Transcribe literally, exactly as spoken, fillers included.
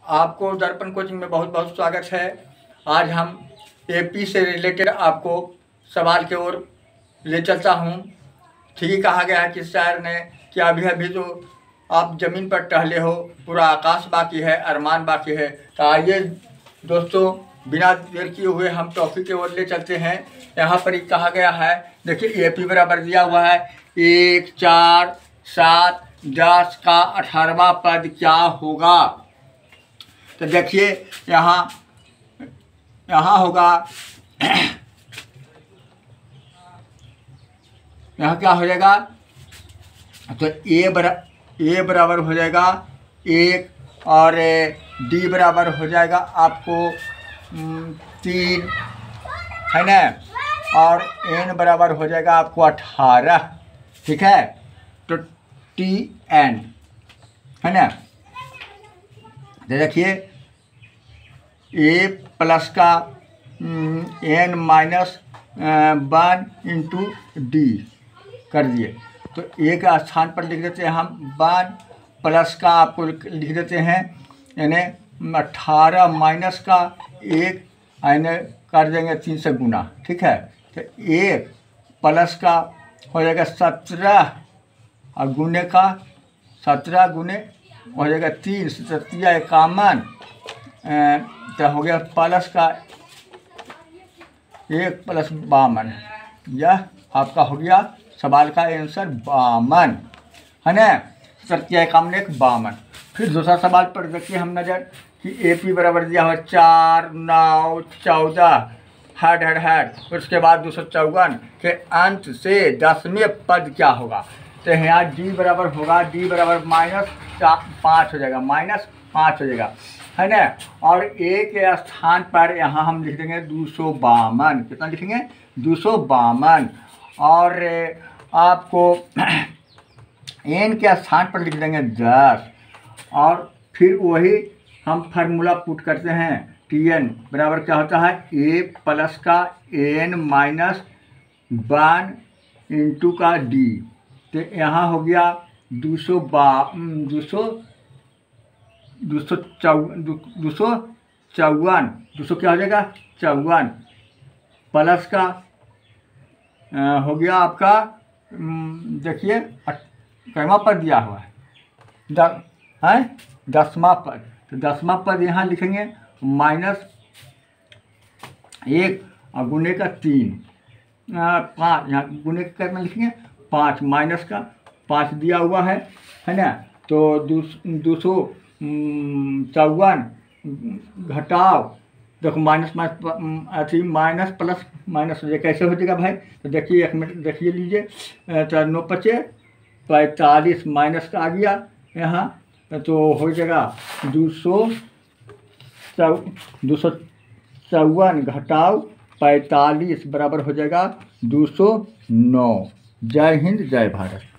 आपको दर्पण कोचिंग में बहुत बहुत स्वागत है। आज हम एपी से रिलेटेड आपको सवाल की ओर ले चलता हूँ। ठीक ही कहा गया है कि शायर ने कि अभी अभी जो आप ज़मीन पर टहले हो, पूरा आकाश बाकी है, अरमान बाकी है। तो आइए दोस्तों, बिना देर किए हुए हम टॉपिक की ओर ले चलते हैं। यहाँ पर ही कहा गया है, देखिए एपी बराबर दिया हुआ है एक चार सात दस का अठारहवां पद क्या होगा। तो देखिए यहाँ यहाँ होगा यहाँ क्या हो जाएगा, तो ए बरा ए बराबर हो जाएगा एक और डी बराबर हो जाएगा आपको तीन, है ना, और एन बराबर हो जाएगा आपको अठारह। ठीक है, तो टी एन है ना। तो देखिए ए प्लस का N minus one into D कर दिए, तो ए का स्थान पर लिख देते हैं हम वन, प्लस का आपको लिख देते हैं यानी अठारह माइनस का एक, यानी कर देंगे तीन से गुना। ठीक है, तो एक प्लस का हो जाएगा सत्रह और गुने का सत्रह गुने हो जाएगा तीन, सत्रह इक्यावन, तो हो गया प्लस का एक प्लस बावन। यह आपका हो गया सवाल का आंसर बावन, है ना। सत्या इक्यावन एक बावन। फिर दूसरा सवाल पर देखिए हम नज़र कि ए पी बराबर दिया हुआ चार नौ चौदह हेड हेड हेड, उसके बाद दो सौ चौवन के अंत से दसवें पद क्या होगा। तो यहाँ डी बराबर होगा, डी बराबर माइनस पाँच हो जाएगा, माइनस पाँच हो जाएगा, है ना। और ए के स्थान पर यहाँ हम लिख देंगे दो सौ बावन। कितना लिखेंगे, दो सौ बावन। और आपको एन के स्थान पर लिख देंगे दस, और फिर वही हम फार्मूला पुट करते हैं, टी एन बराबर क्या होता है ए प्लस का एन माइनस वन इंटू का डी। तो यहाँ हो गया दो सौ बा दो सौ दो सौ चौ दो सौ चौवन दो सौ क्या हो जाएगा चौवन, प्लस का आ, हो गया आपका देखिए कैमा पद दिया हुआ है द है दसवां पद। तो दसवां पद यहाँ लिखेंगे माइनस एक और गुने का तीन, पाँच, यहाँ गुने का कितना लिखेंगे पाँच, माइनस का पाँच दिया हुआ है, है ना। तो दो सौ चौवन घटाओ, देखो माइनस माइनस अथी माइनस प्लस माइनस हो जाए, कैसे हो जाएगा भाई। तो देखिए एक मिनट देखिए लीजिए, तो नौ पचे पैंतालीस माइनस का आ गया यहाँ, तो हो जाएगा दो सौ चौ दो सौ चौवन घटाओ पैंतालीस बराबर हो जाएगा दो सौ नौ। जय हिंद जय भारत।